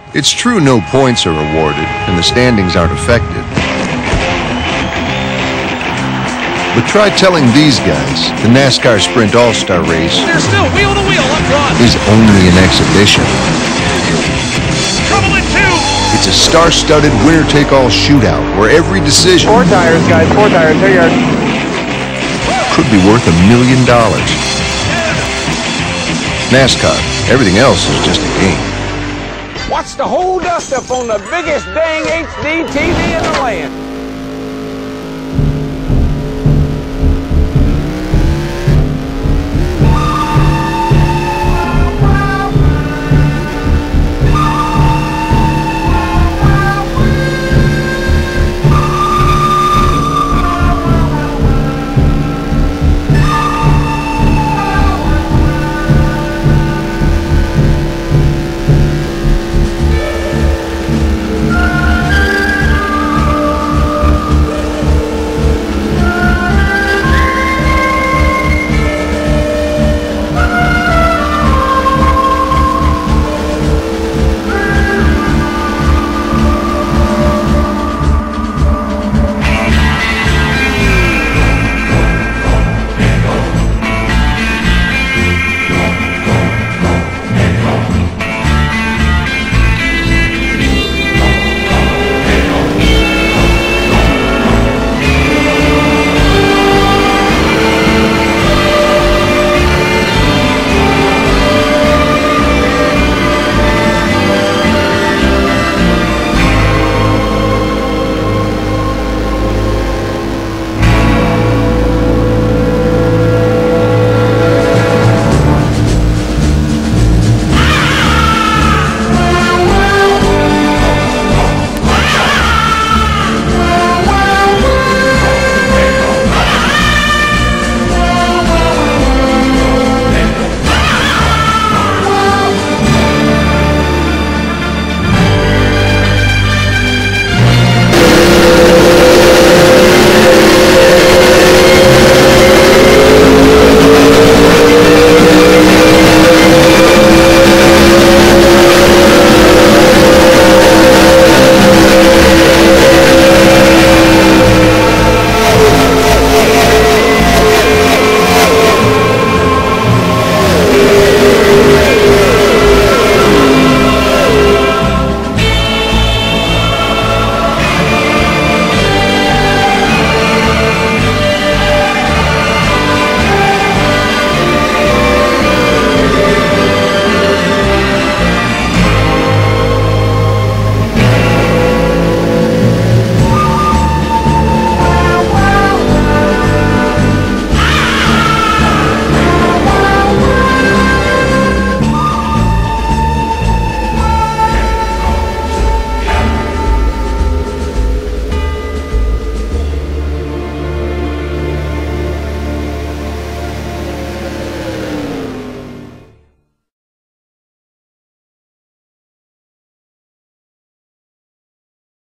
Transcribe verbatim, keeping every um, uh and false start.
It's true no points are awarded and the standings aren't affected. But try telling these guys the NASCAR Sprint All-Star Race They're still wheel to wheel up front. is only an exhibition. Trouble in two. It's a star-studded winner-take-all shootout where every decision Four tires, guys. Four tires. There you are. could be worth a million dollars. NASCAR, everything else is just a game. Watch the whole dust-up on the biggest dang H D T V in the land.